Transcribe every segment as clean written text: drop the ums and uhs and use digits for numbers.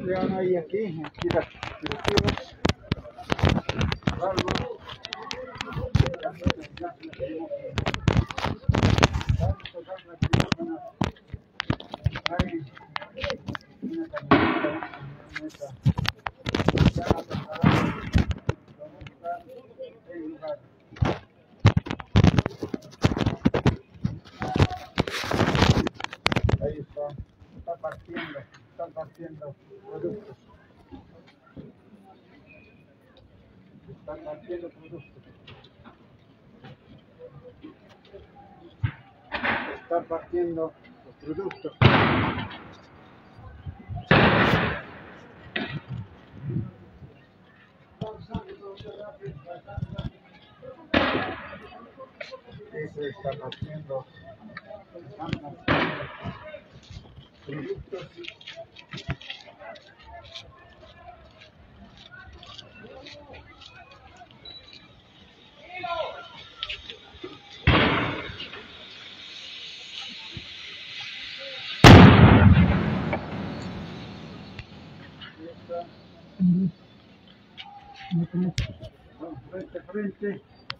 Vean ahí aquí las directivas. Algo. Ahí está partiendo productos. Están partiendo productos. Están partiendo los productos. Eso está partiendo. Están partiendo productos. Frente.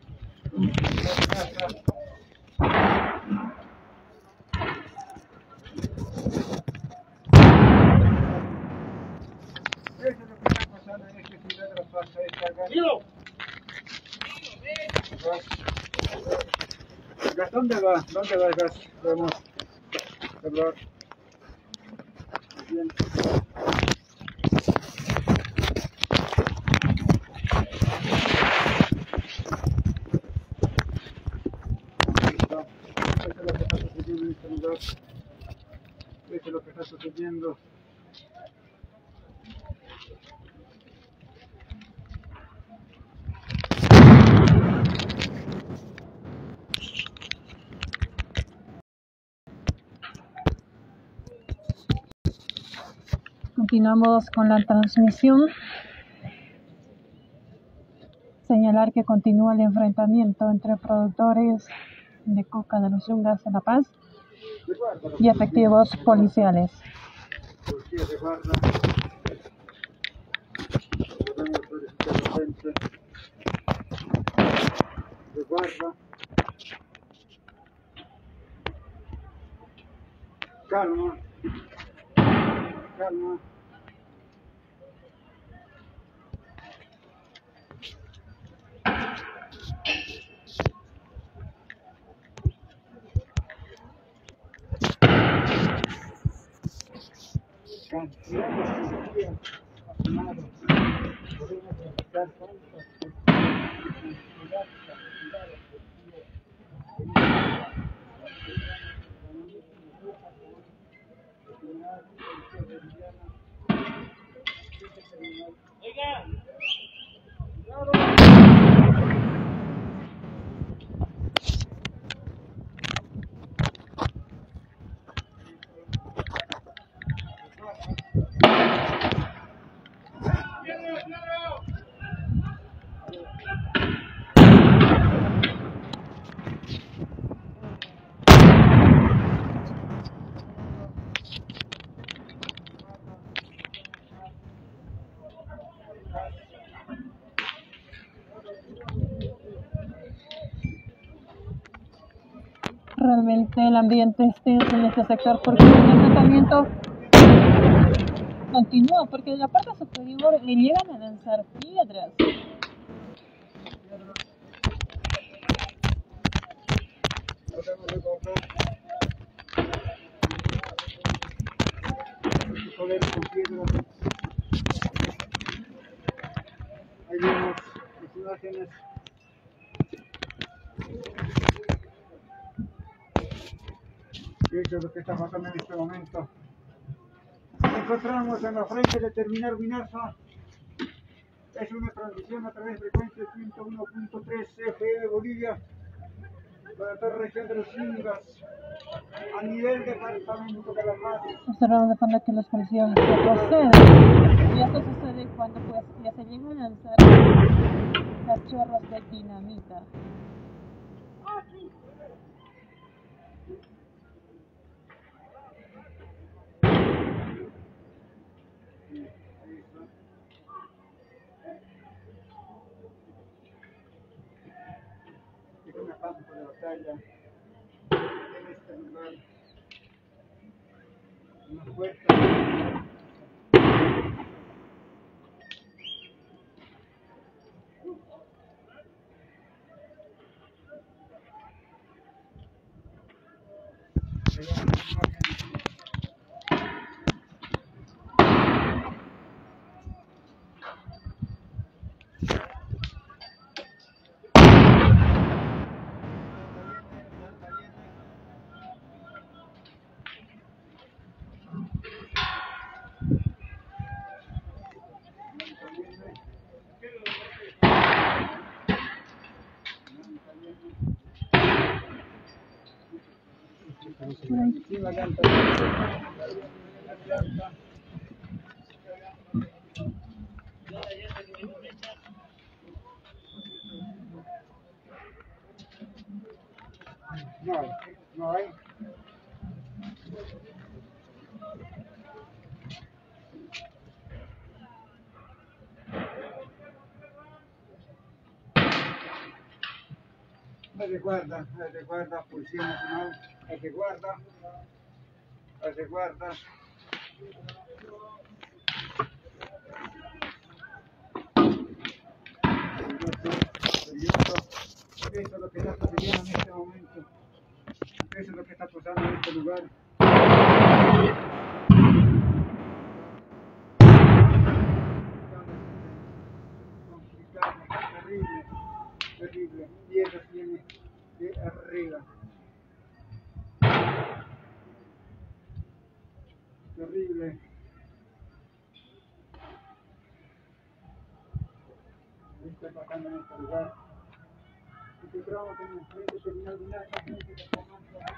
Eso es lo que está pasando en este ciudad de la plaza esta gas. ¿Gas dónde va? ¿Dónde va el gas? Vamos a hablar. Bien. Eso es lo que está sucediendo en este lugar. Eso es lo que está sucediendo. Continuamos con la transmisión. Señalar que continúa el enfrentamiento entre productores de coca de los Yungas de La Paz y efectivos policiales. Policía de barra. De barra. Calma. Calma. Cantidad de policías armados. Podemos evitar tantas cantidad de Realmente el ambiente es tenso en este sector porque el enfrentamiento continúa, porque de la parte superior le llegan a lanzar piedras. Ahí vemos las imágenes. Eso es lo que está pasando en este momento. Nos encontramos en la frente de Terminal Minaza. Es una transmisión a través de frecuencia 101.3 FM Bolivia para toda la región de los Yungas a nivel departamento de La Paz. Observamos de fondo que los policías retroceden y esto sucede cuando pues ya se llegan a lanzar cachorros de dinamita. Eso. Es una campo de batalla en este lugar. Una puerta. Sí, la llanta. No hay, no hay. Recuerda, Policía Nacional, recuerda. Eso es lo que está sucediendo en este momento. Eso es lo que está pasando en este lugar. Complicado, terrible. Y eso viene de arriba. Terrible. Está pasando en este lugar. Encontramos en el frente terminal de una gente que está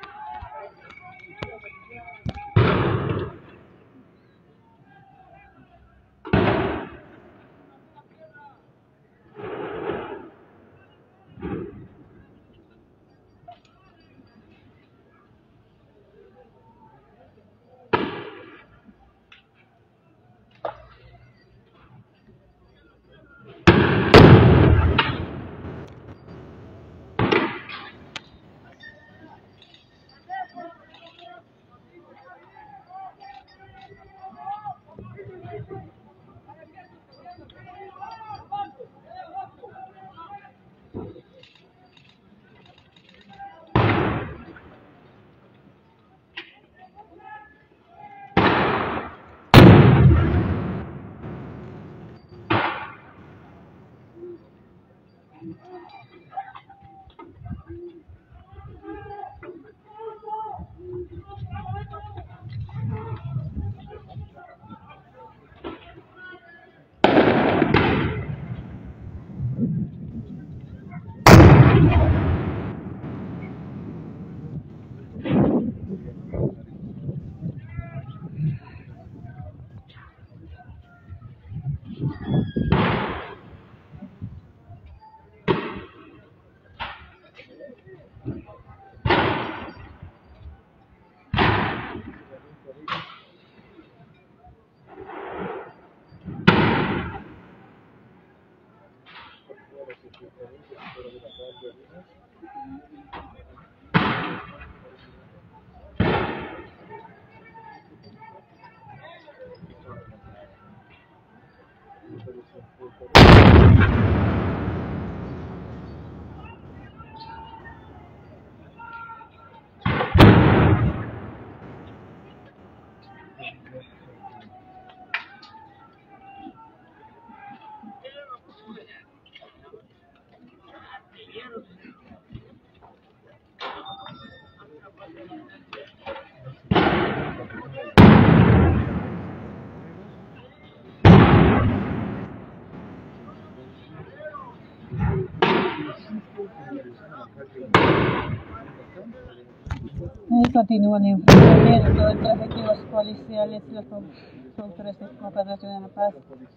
Ahí continúa el enfrentamiento entre efectivos policiales y los productores de Coca de la Paz.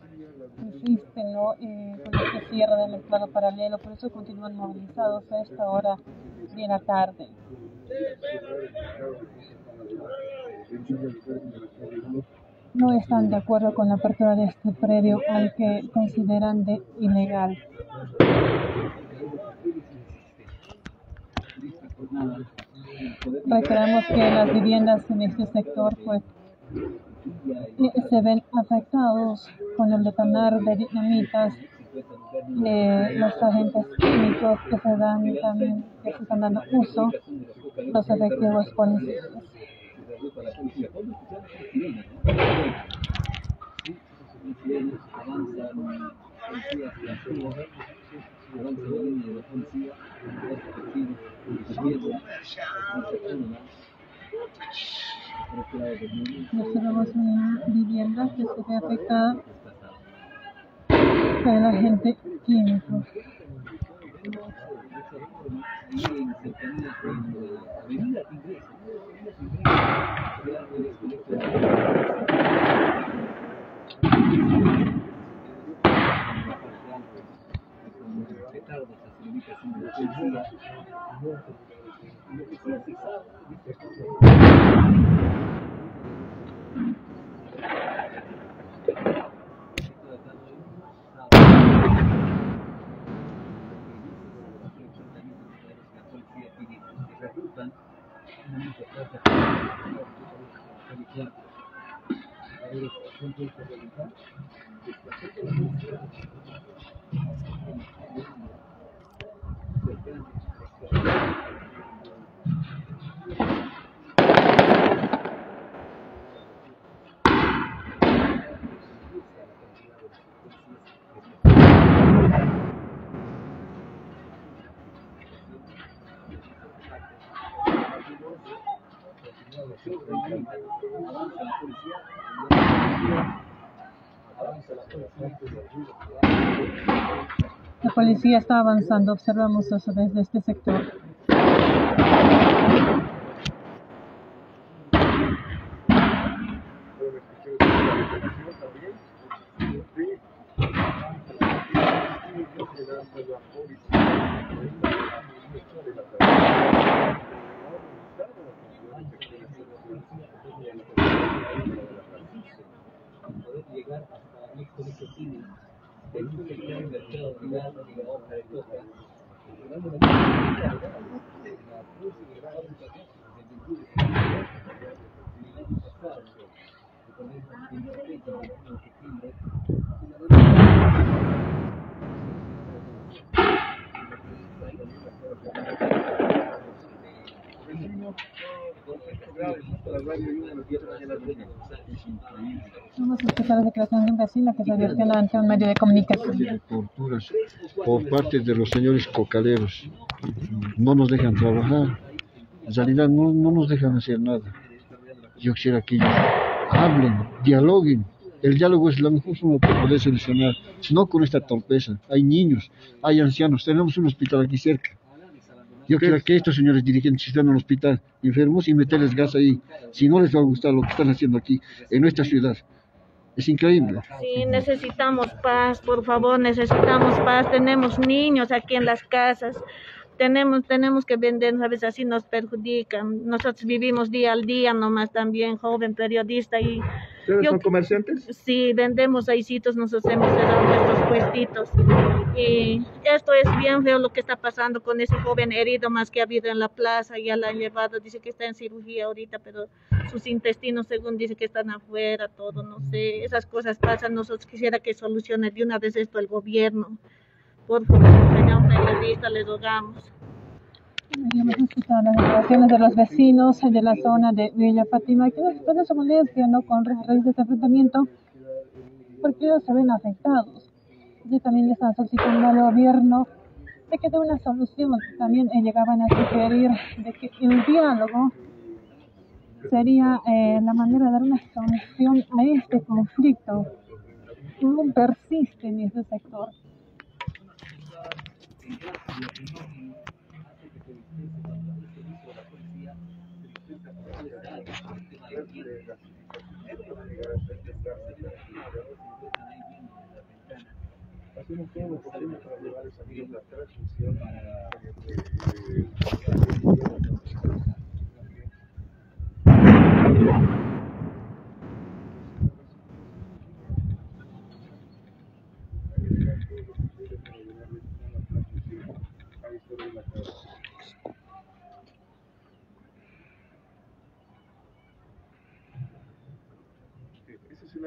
Insisten con este cierre del mercado paralelo, por eso continúan movilizados a esta hora de la tarde. no están de acuerdo con la apertura de este predio al que consideran de ilegal. Reiteramos que las viviendas en este sector pues se ven afectados con el detonar de dinamitas, los agentes químicos que se están dando uso, los efectivos policiales. Observamos una vivienda que se ve afectada por el agente químico. La policía está avanzando, observamos eso desde este sector. Vamos a escuchar la declaración de un vecino que se advirtió ante un medio de comunicación. De torturas por parte de los señores cocaleros. No nos dejan trabajar. En realidad no nos dejan hacer nada. Yo quisiera que ellos hablen, dialoguen. El diálogo es la mejor forma para poder solucionar, no con esta torpeza. Hay niños, hay ancianos, tenemos un hospital aquí cerca. Yo quiero que estos señores dirigentes estén en el hospital enfermos y meterles gas ahí. Si no les va a gustar lo que están haciendo aquí, en nuestra ciudad. Es increíble. Sí, necesitamos paz, por favor, necesitamos paz. Tenemos niños aquí en las casas. Tenemos que vender, a veces así nos perjudican. Nosotros vivimos día al día nomás también, joven periodista. Y ¿Ustedes son comerciantes? Sí, vendemos ahícitos, nosotros hemos cerrado nuestros puestitos. Y esto es bien feo lo que está pasando con ese joven herido más que ha habido en la plaza. Ya la han llevado, dice que está en cirugía ahorita, pero sus intestinos según dice que están afuera, todo, no sé. Esas cosas pasan, nosotros quisiera que solucione de una vez esto el gobierno. Por favor, señor periodista, le rogamos. Hemos escuchado las declaraciones de los vecinos de la zona de Villa Fátima, que después de su molestia, ¿no?, con raíz de este enfrentamiento, porque ellos se ven afectados. Y también están solicitando al gobierno de que dé una solución. También llegaban a sugerir de que el diálogo sería la manera de dar una solución a este conflicto que aún persiste en ese sector. Hacemos todo lo posible para llevar esa misma transmisión para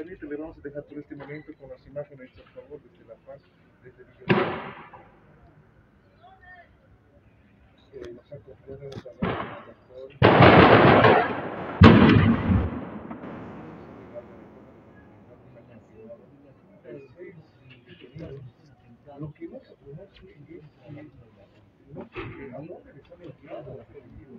permite, le vamos a dejar por este momento con las imágenes, por favor, desde La Paz, desde Villa. Nos acompañamos a la lo que no se puede hacer es que a dónde le están enviando a los individuos.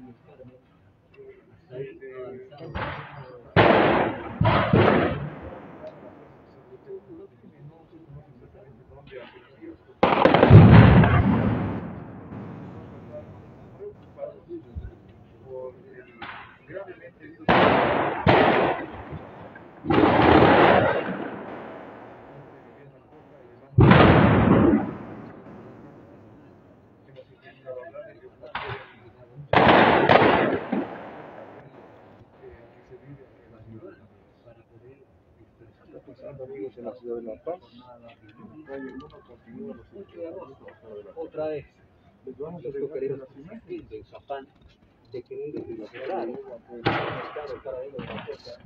Por el gravemente herido amigos en la ciudad de La Paz. Calle 1 continúa los 8 de agosto. Otra vez, los cocaleros insistiendo en su afán de querer cerrar el mercado paralelo de la coca.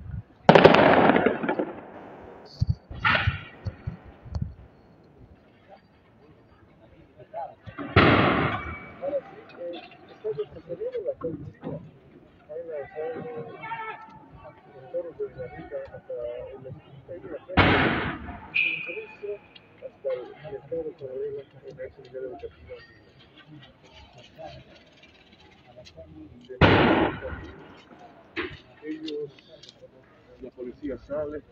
Está retrocediendo la policía. Hay lanzado los toros de la rica hasta el esquina de la calle, hasta el mercado paralelo en la ex unidad educativa. Ellos, la policía sale.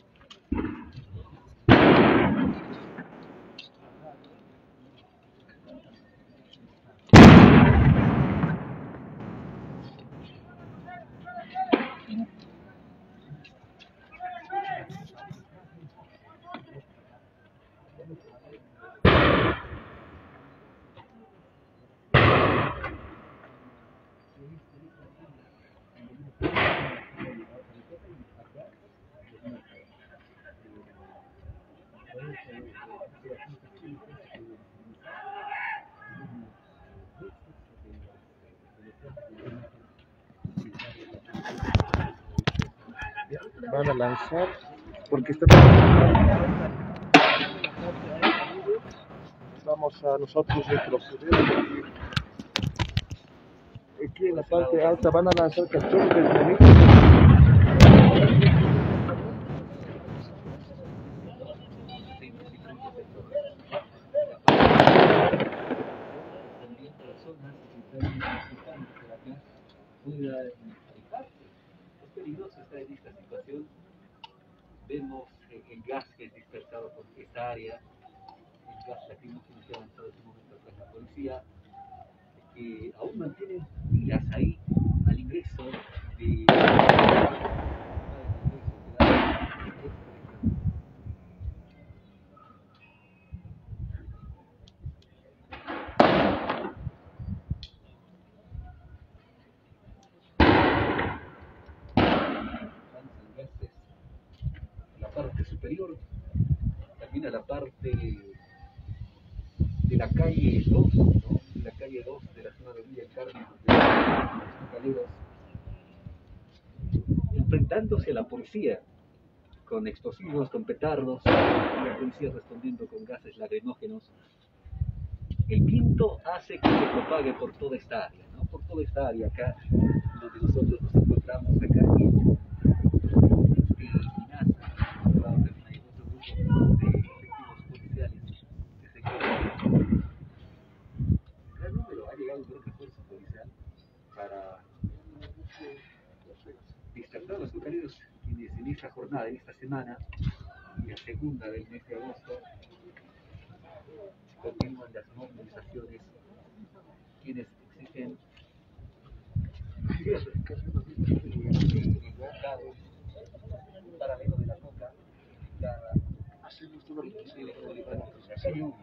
Van a lanzar porque vamos a nosotros retroceder aquí en la parte alta. Van a lanzar cachorros de dinamita. Es peligroso estar en esta situación. Vemos el gas que es dispersado por esta área, el gas lacrimógeno que ha avanzado en este momento tras la policía, que aún mantienen miras ahí al ingreso de la parte superior, también a la parte de la calle 2, ¿no? La calle 2 de la zona de Villa del Carmen, donde los cocaleros enfrentándose a la policía con explosivos, con petardos, la policía respondiendo con gases lacrimógenos. El viento hace que se propague por toda esta área, ¿no? Por toda esta área acá, donde nosotros nos encontramos acá en Minaza, también hay otro grupo de efectivos policiales que se encuentran. Gran número, ha llegado un gran refuerzo policial para distratar a los cocaleros quienes en esta jornada, en esta semana, y la segunda del mes de agosto, continúan las movilizaciones, quienes exigen paralelo de la coca, hacemos todo lo posible con el patrocinio.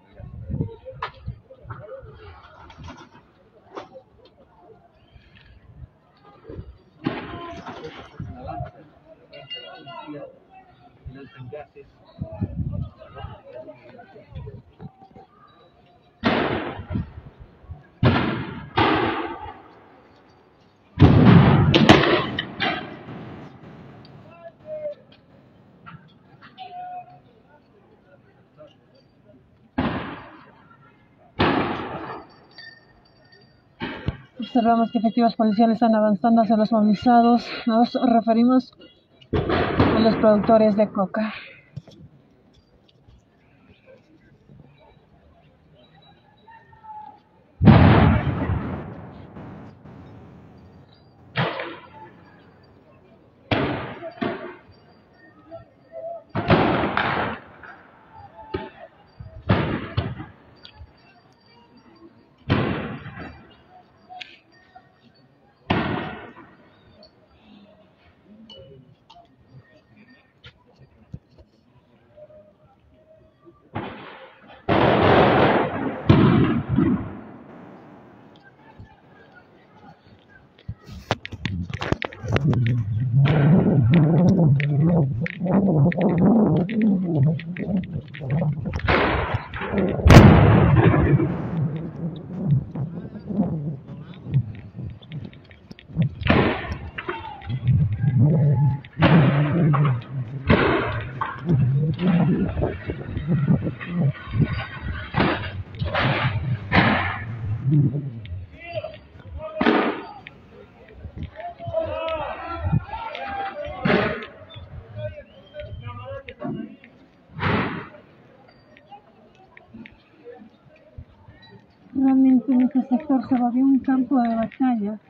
Avanzan entre la policía, lanzan gases. Observamos que efectivos policiales están avanzando hacia los movilizados. Nos referimos a los productores de coca. Realmente en este sector se volvió un campo de batalla.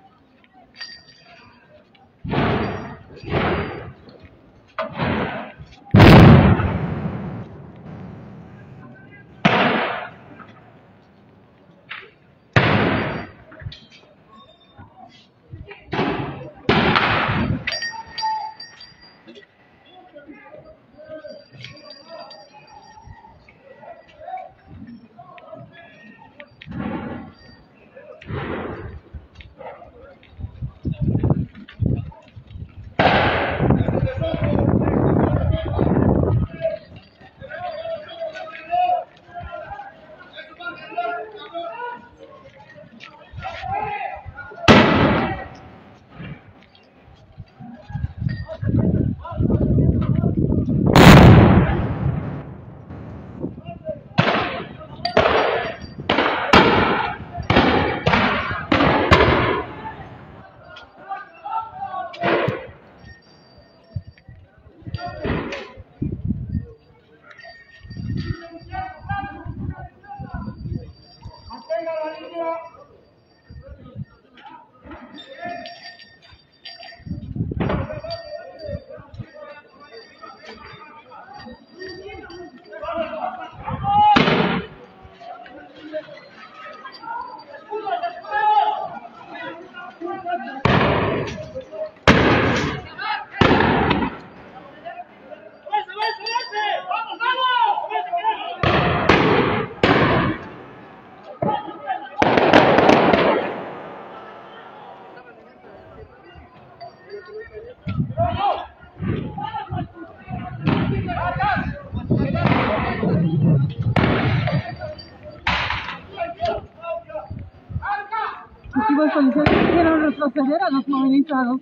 Efectivos policiales quisieron retroceder a los movilizados.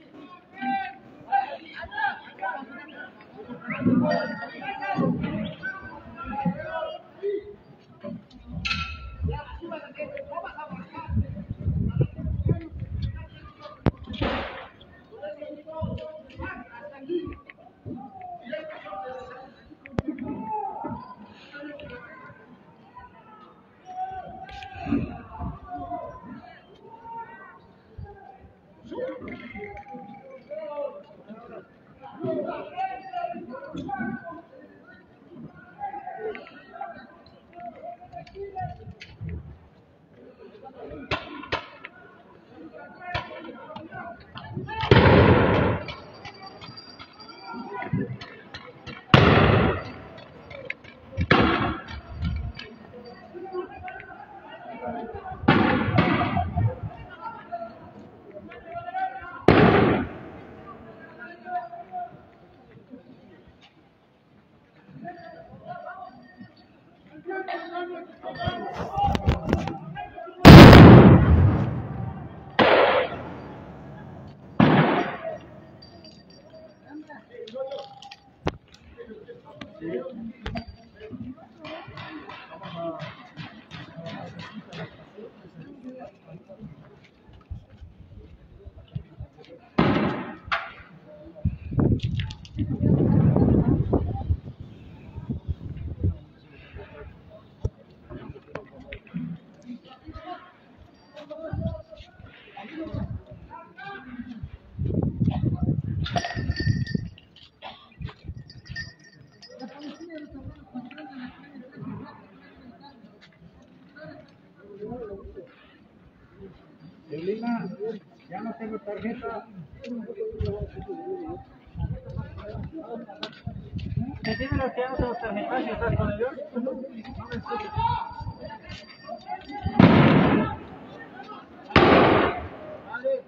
En Lima ya no tengo tarjeta. ¿Me tienen las que ya no tengo tarjeta? ¿Si estás con ellos? No me escuchas. Vale.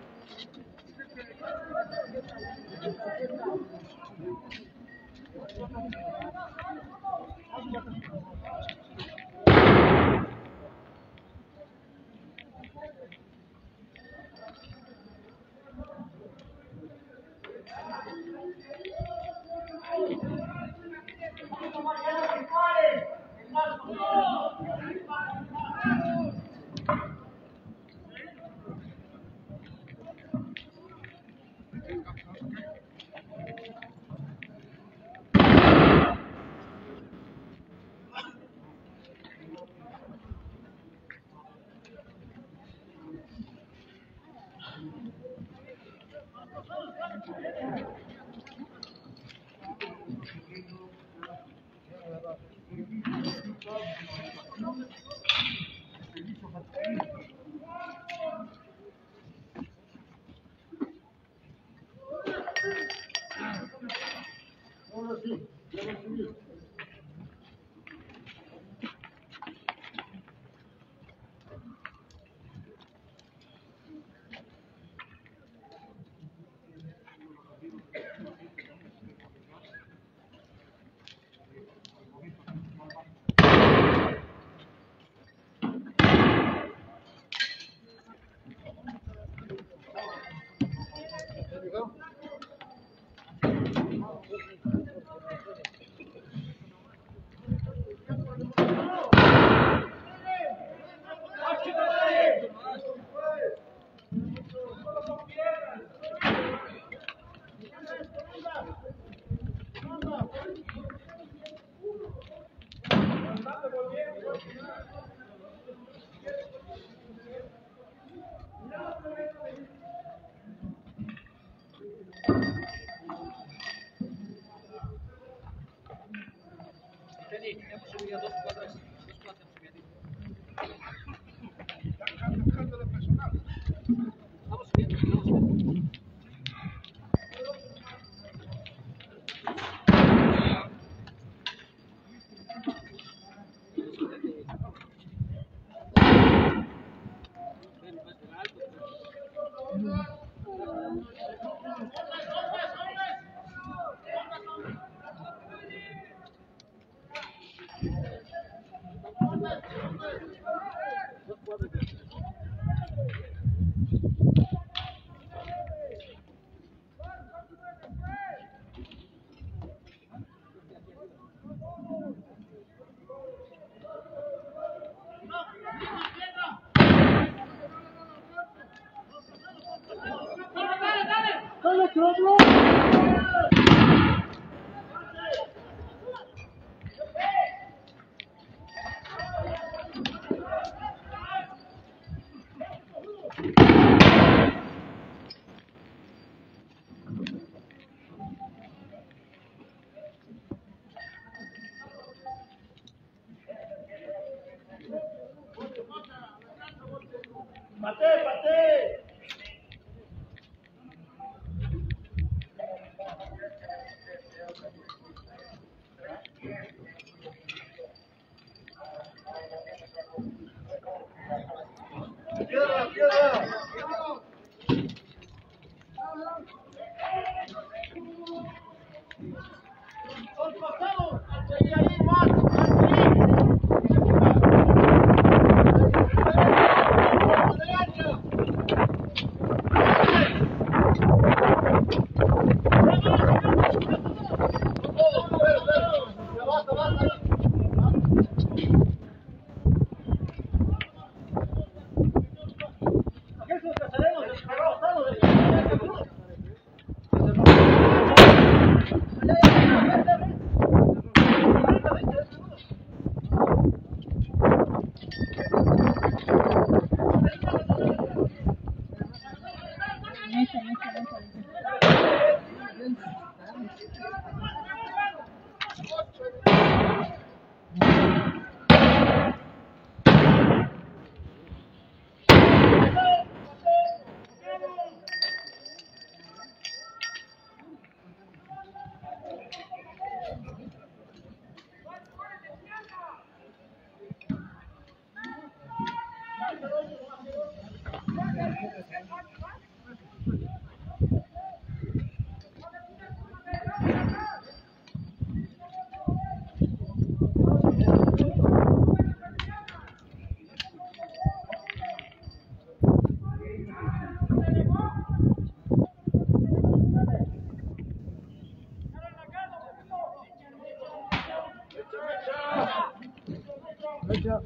Fecha.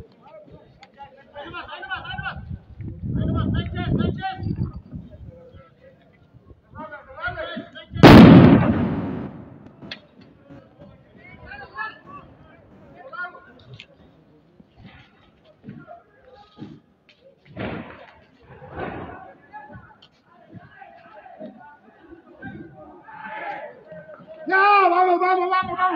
¡Ya! ¡Vamos, vamos, vamos, vamos!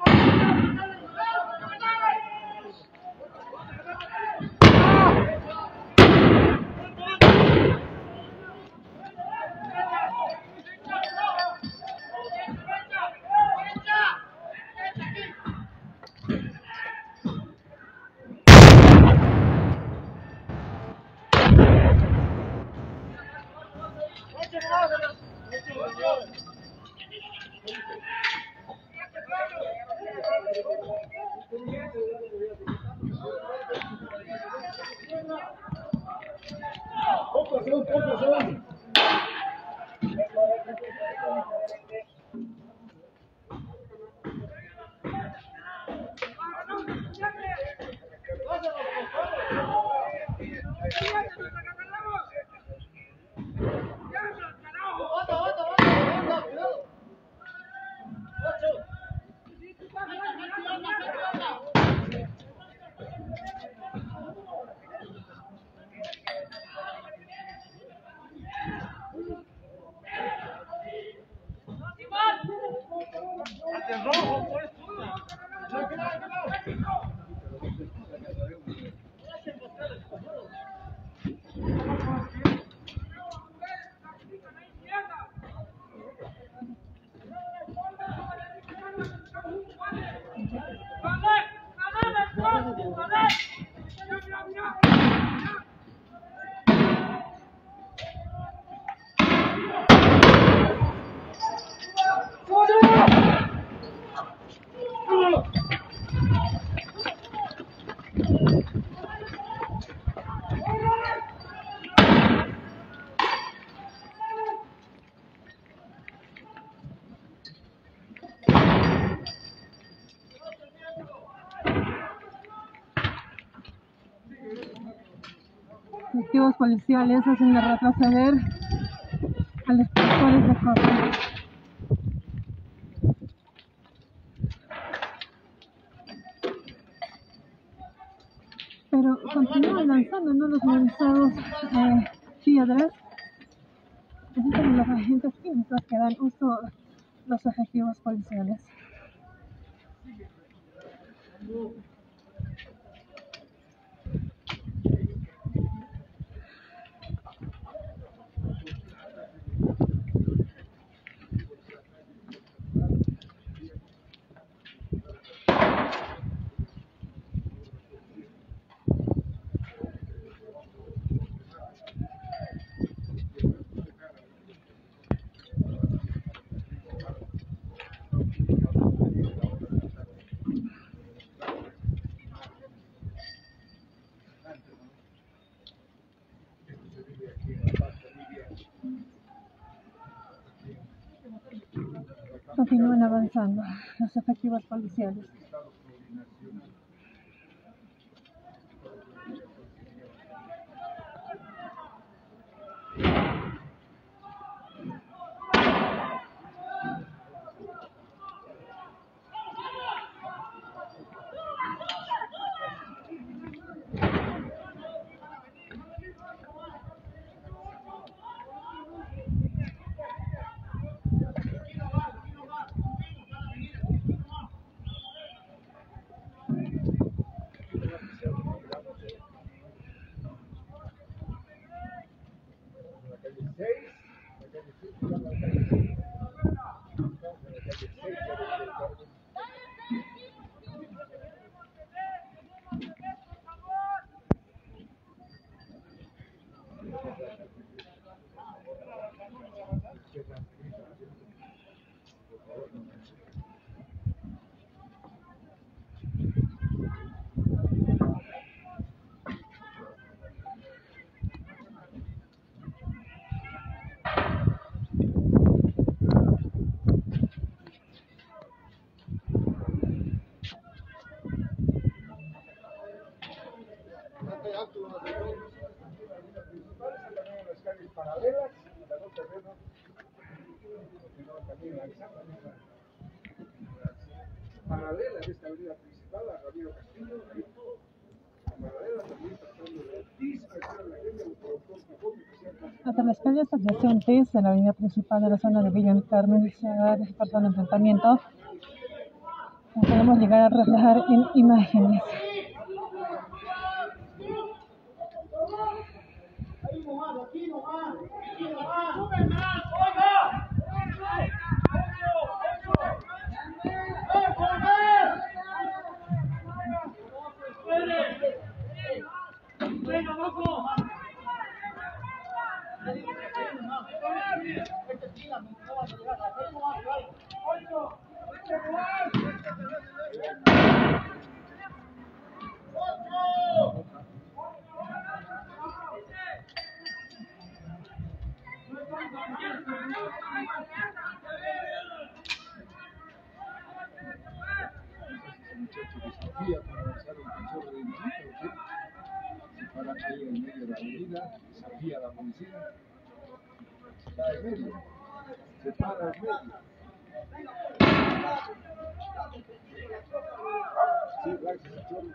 Efectivos policiales hacen retroceder a los productores de coca. Pero continúan lanzando, ¿no?, los movilizados piedras. Así como los agentes químicos que dan uso a los efectivos policiales. Continúan avanzando los efectivos policiales. también en las calles paralelas, las dos terrenos, que no también exactamente paralelas de esta avenida principal, a Ramiro Castillo, paralelas también tratando de dispersar a la gente un poco que sea Hasta las calles adyacentes de la avenida principal de la zona de Villa del Carmen se ha despertado un enfrentamiento. Podemos llegar a reflejar en imágenes. Sofía para avanzar un cachorro de visita, se para ahí en medio de la avenida, desafía a la policía, está en medio, se para en medio. Sí, gracias, cachorro.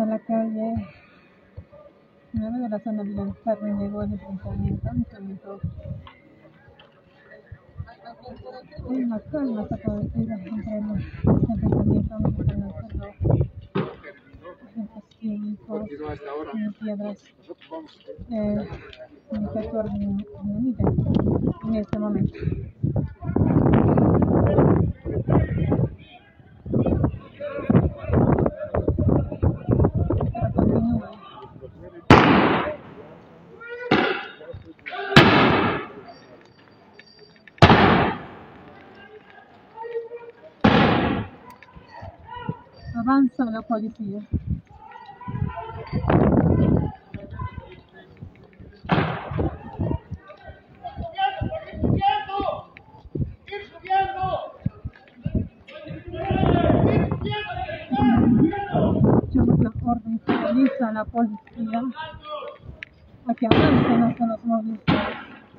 la calle 9 de la zona de Villa Carmen llegó el enfrentamiento. Hay una calma está producida entre los enfrentamientos mexicanos con los agentes químicos y piedras en el sector dinamita en este momento. Pero continúa. Avanza la policía. Escuchamos la orden que realiza la policía a que avancen hacia los movilizados.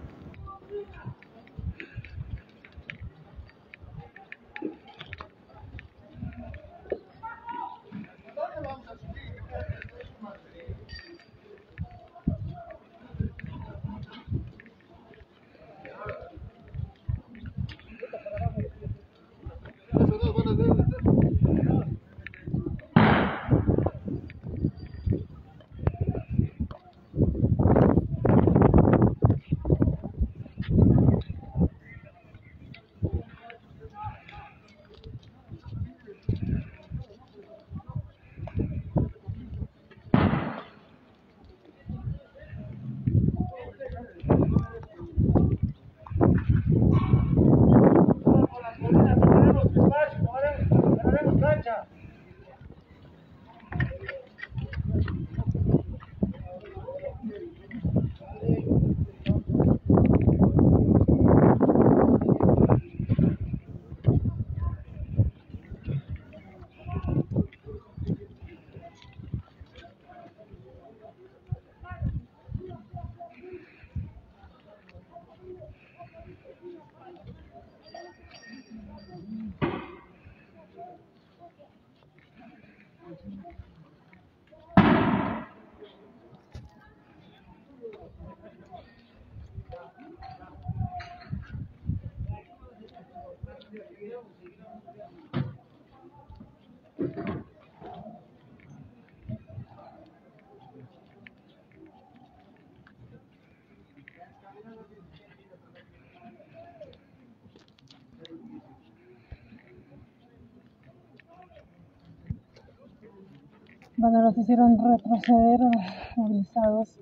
Bueno, los hicieron retroceder a los movilizados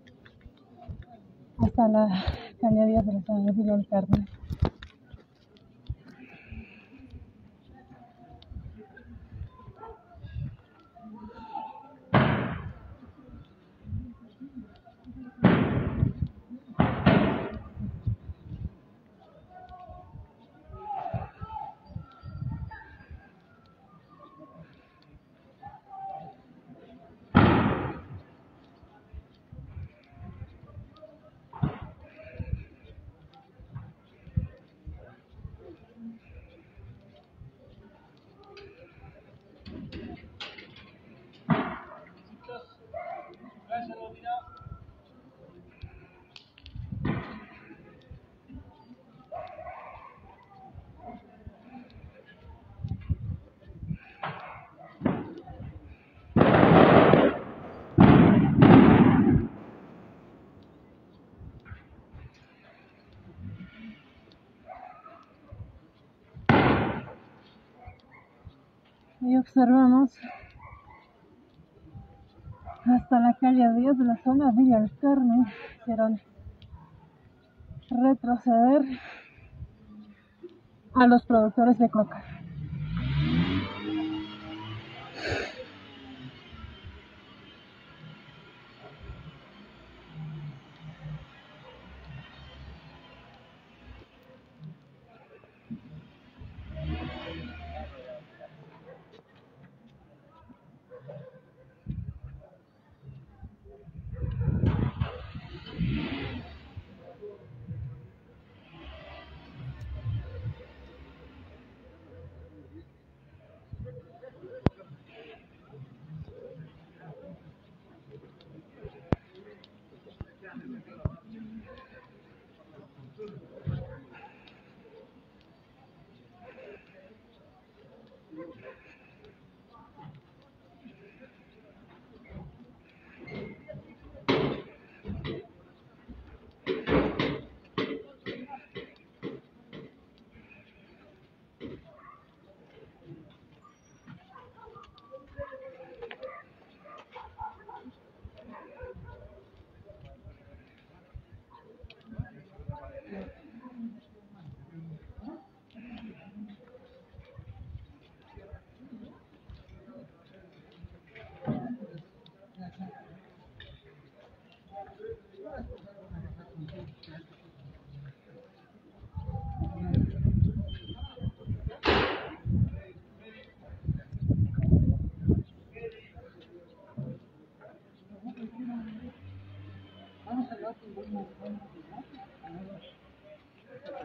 hasta la calle 10 de la zona de Villa del Carmen. Y observamos hasta la calle 10 de la zona Villa del Carmen. Hicieron retroceder a los productores de coca.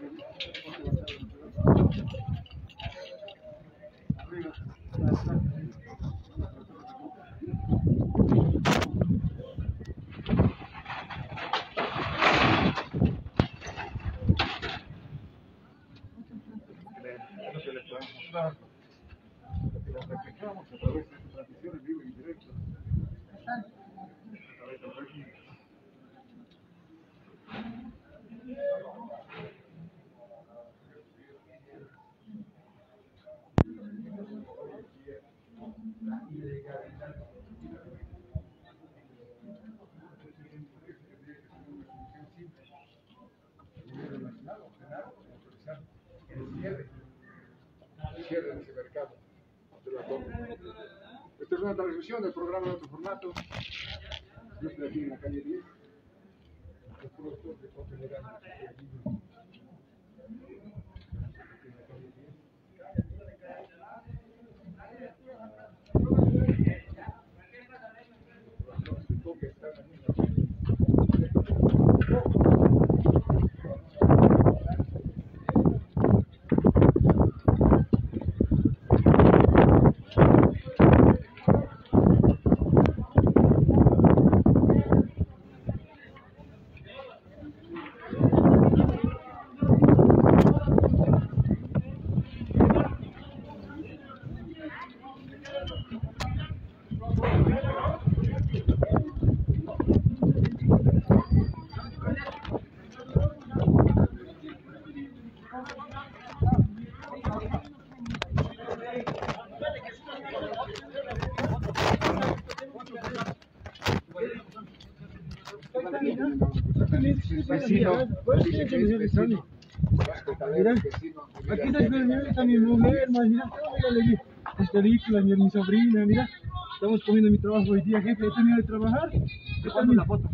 Las reflejamos a través de esta transmisión en vivo y en directo. A través del régimen. Cierre de ese mercado de la compra. Esta es una transmisión del programa en otro formato. Yo estoy aquí en la calle 10. Los productos de Coca Legal. Mira, aquí está mi mujer, mira, esta película, mi sobrina, mira, estamos comiendo mi trabajo hoy día, jefe, he terminado de trabajar. ¿Cuándo la foto?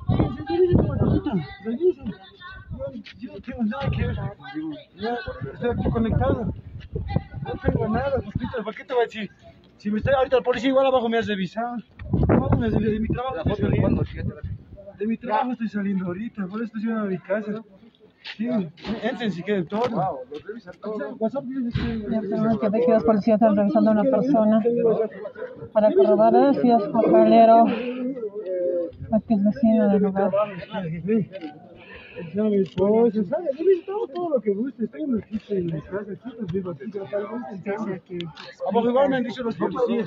Yo no tengo nada que ver, ya estoy aquí conectado, no tengo nada, ¿para qué te voy a decir? Si me está ahorita el policía igual abajo me has revisado, de mi trabajo estoy saliendo. De mi trabajo estoy saliendo ahorita, por eso estoy llegando a mi casa. Sí, entren si quieren todo. Le informan que dos policías están revisando a una persona para corroborar si es cocalero o que es vecino del lugar. Ya mi esposa, ¿sabes? Yo visito todo lo que guste, estoy en mi casa, aquí vivo aquí, abajo igual me han dicho los policías.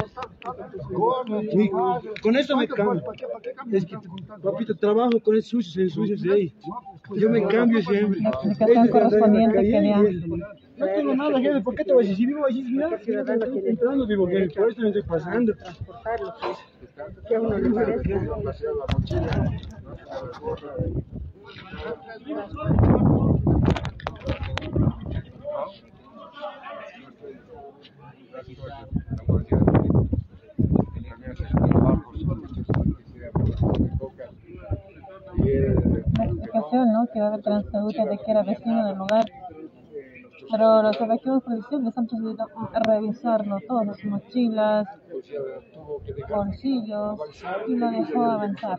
Con eso me cambio. Es que, papito, trabajo con el sucio, se ensucia de ahí. Yo me cambio siempre. La explicación correspondiente que dio. No tengo nada, jefe, ¿por qué te voy a decir? Si vivo allí, mira, entrando vivo, jefe, por eso me estoy pasando. Que a uno le parece. La explicación, ¿no? Que debe transmitir de que era vecino del lugar. Pero los efectivos policiales han procedido a revisarlo todo, sus mochilas, bolsillos, y lo dejó avanzar.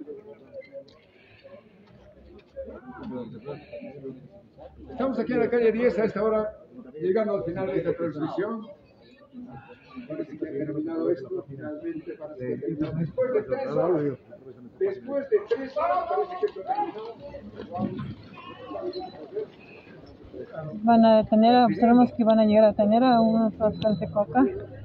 Estamos aquí en la calle 10 a esta hora, llegando al final de esta transmisión. Parece que ha terminado esto finalmente. Después de 3 horas, parece que esto ha terminado. Van a detener, observamos que van a llegar a detener a unos traficantes de coca.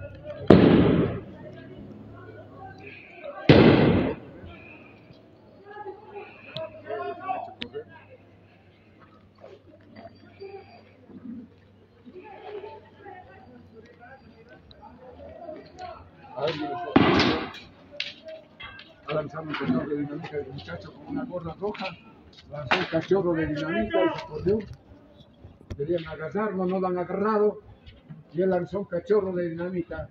Ha lanzado un cachorro de dinamita del muchacho con una gorra roja. Lanzó un cachorro de dinamita y se corrió. Querían agarrarlo, no lo han agarrado. Y él lanzó un cachorro de dinamita.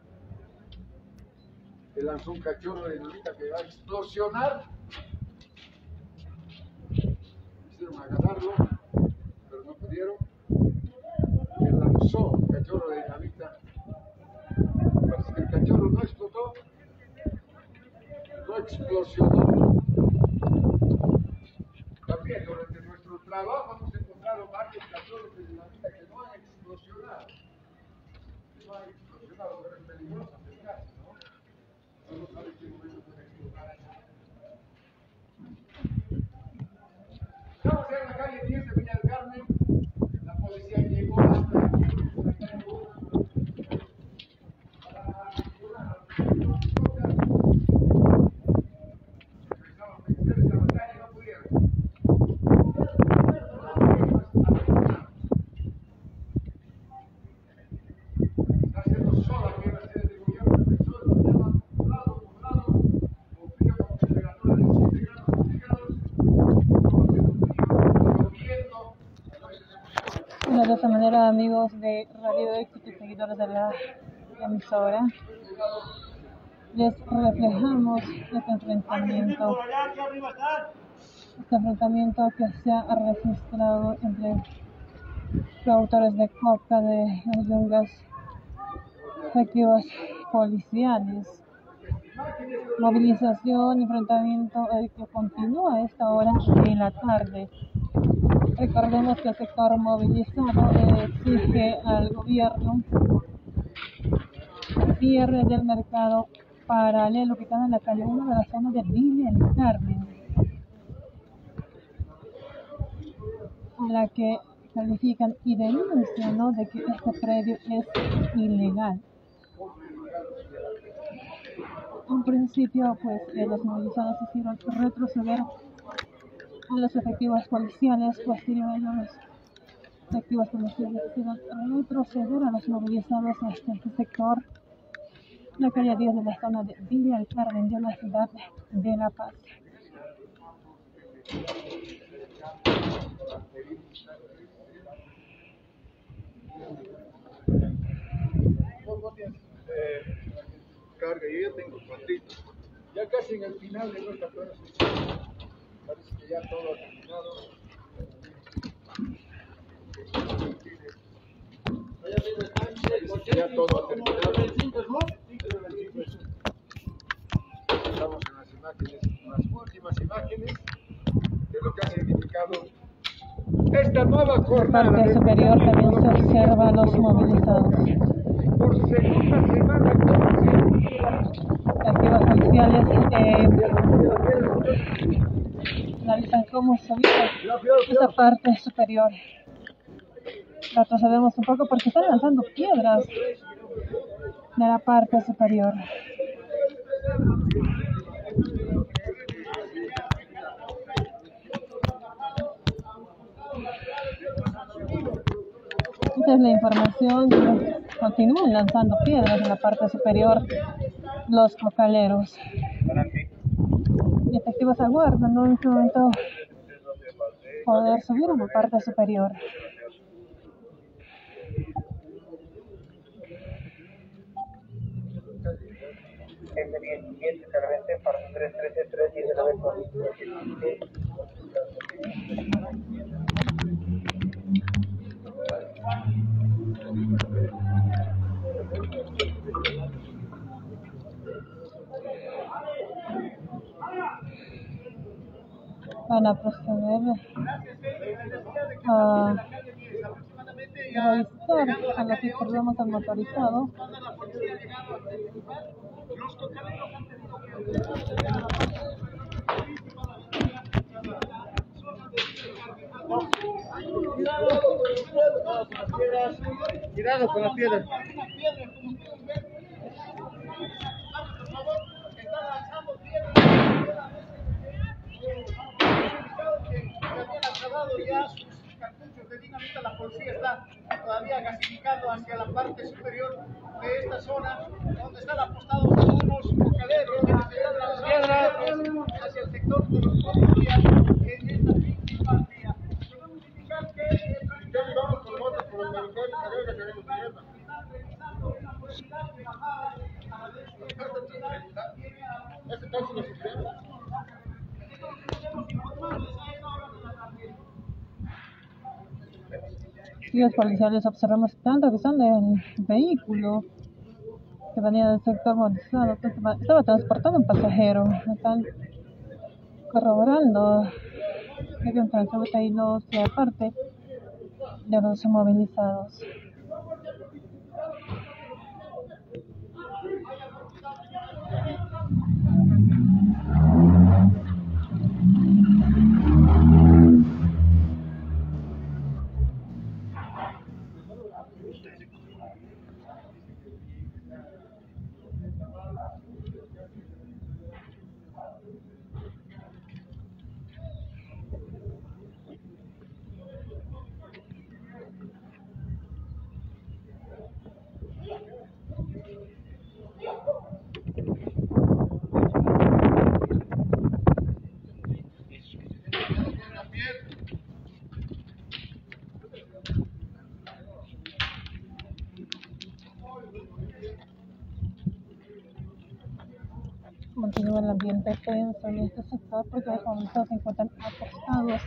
Él lanzó un cachorro de dinamita que va a explosionar. Quisieron agarrarlo, pero no pudieron. Él lanzó un cachorro de dinamita. Parece que el cachorro no explotó. No explosionó. También durante nuestro trabajo hemos encontrado varios indicaciones de dinamita que no han explosionado. No han explosionado, pero es peligroso acercarse, ¿no? No sabe qué momento puede explotar. Estamos en la calle 10 de Villa del Carmen. La policía llegó hasta aquí. Bueno, de esta manera, amigos de Radio Éxito y seguidores de la emisora, les reflejamos este enfrentamiento que se ha registrado entre productores de coca de las yungas efectivos policiales. Movilización, enfrentamiento que continúa a esta hora de la tarde. Recordemos que el sector movilizado exige al gobierno cierre del mercado paralelo que está en la calle 1 de la zona de Villa del Carmen, a la que califican y denuncian, ¿no?, de que este predio es ilegal. En principio, pues los movilizados hicieron retroceder a los efectivos policiales, posteriormente los efectivos policiales hicieron retroceder a los movilizados hasta este sector, la calle 10 de la zona de Villa del Carmen de la ciudad de La Paz. Carga, yo ya tengo cuantito. Ya casi en el final de nuestra prueba. Parece que ya todo ha terminado. Ya todo ha terminado. Estamos en las imágenes, las últimas imágenes de lo que ha significado esta nueva jornada. En la parte superior también se observa a los movilizados. Por segunda semana Activos policiales analizan cómo se ubica esa parte superior. Retrocedemos un poco porque están lanzando piedras de la parte superior. Esta es la información. Continúan lanzando piedras en la parte superior los cocaleros. Y efectivos aguardan, ¿no?, en este momento poder subir a la parte superior. Van a proceder a revisar a los problemas al motorizado. Cuidado con las piedras. Ya sus cartuchos de dinamita, la policía está todavía gasificando hacia la parte superior de esta zona, donde están apostados algunos cocaleros que están lanzando hacia el sector de los policías en esta principal vía. Podemos indicar que vamos con motos por los balcones, a ver que tenemos mierda. Están revisando la posibilidad de bajada a la vez que este paso lo sufrieron. Y los policiales observamos que están revisando el vehículo que venía del sector movilizado, que estaba transportando un pasajero. Están corroborando que un transporte y no sea parte de los movilizados. Continúa el ambiente tenso en este sector porque los movimientos se encuentran acostados.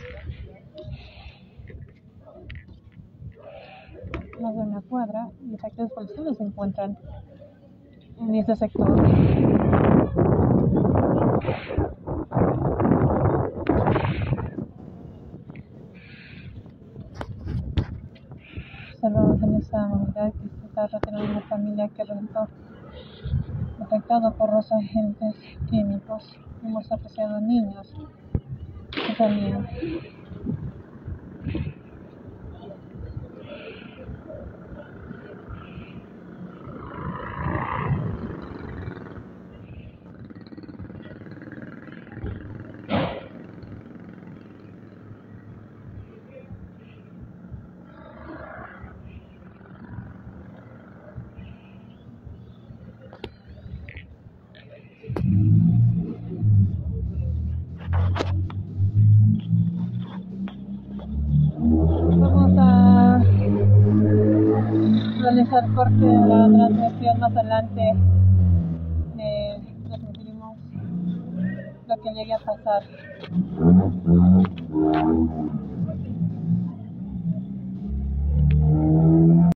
Más de una cuadra y efectivos policiales se encuentran en este sector. Observamos en esta unidad que se está retirando una familia que resultó afectada por los agentes químicos. Hemos apreciado niños que también. Vamos a realizar corte de la transmisión más adelante. Transmitiremos lo que llegue a pasar.